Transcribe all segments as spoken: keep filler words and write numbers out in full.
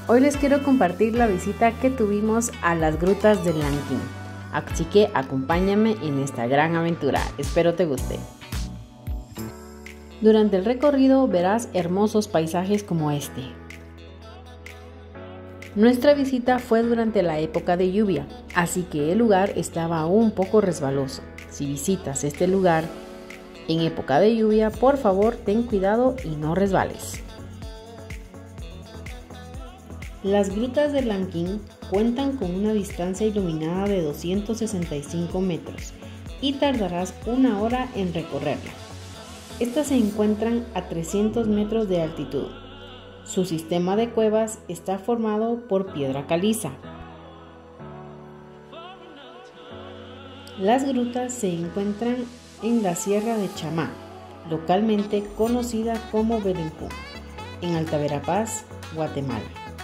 Hoy les quiero compartir la visita que tuvimos a las grutas del Lanquín, así que acompáñame en esta gran aventura, espero te guste. Durante el recorrido verás hermosos paisajes como este. Nuestra visita fue durante la época de lluvia, así que el lugar estaba un poco resbaloso. Si visitas este lugar en época de lluvia, por favor ten cuidado y no resbales. Las grutas del Lanquín cuentan con una distancia iluminada de doscientos sesenta y cinco metros y tardarás una hora en recorrerla. Estas se encuentran a trescientos metros de altitud. Su sistema de cuevas está formado por piedra caliza. Las grutas se encuentran en la Sierra de Chamá, localmente conocida como Belencú, en Alta Verapaz, Guatemala.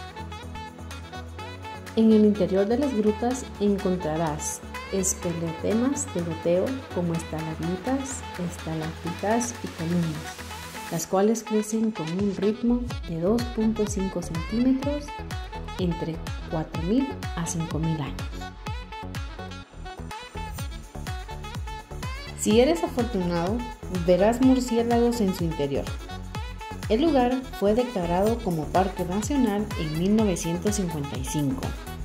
En el interior de las grutas encontrarás esqueletemas de goteo como estalagmitas, estalactitas y columnas, las cuales crecen con un ritmo de dos punto cinco centímetros entre cuatro mil a cinco mil años. Si eres afortunado, verás murciélagos en su interior. El lugar fue declarado como Parque Nacional en mil novecientos cincuenta y cinco.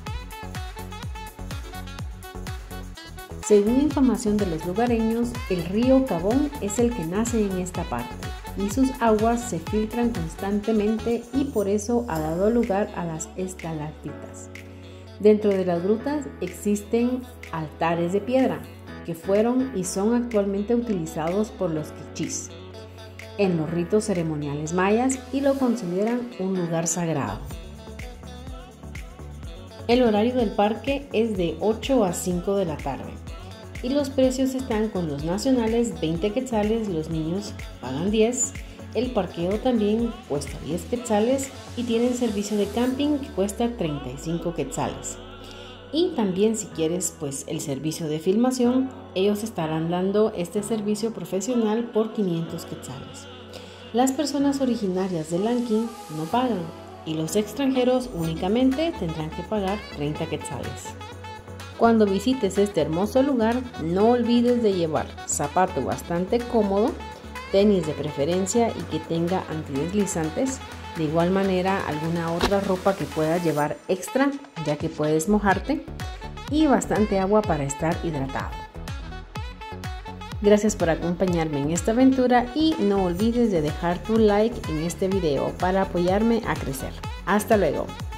Según información de los lugareños, el río Cabón es el que nace en esta parte y sus aguas se filtran constantemente y por eso ha dado lugar a las estalactitas. Dentro de las grutas existen altares de piedra que fueron y son actualmente utilizados por los quichís en los ritos ceremoniales mayas y lo consideran un lugar sagrado. El horario del parque es de ocho a cinco de la tarde y los precios están con los nacionales veinte quetzales, los niños pagan diez, el parqueo también cuesta diez quetzales y tienen servicio de camping que cuesta treinta y cinco quetzales. Y también si quieres pues el servicio de filmación, ellos estarán dando este servicio profesional por quinientos quetzales. Las personas originarias de Lanquín no pagan y los extranjeros únicamente tendrán que pagar treinta quetzales. Cuando visites este hermoso lugar, no olvides de llevar zapato bastante cómodo, tenis de preferencia y que tenga antideslizantes. De igual manera, alguna otra ropa que puedas llevar extra, ya que puedes mojarte, y bastante agua para estar hidratado. Gracias por acompañarme en esta aventura y no olvides de dejar tu like en este video para apoyarme a crecer. Hasta luego.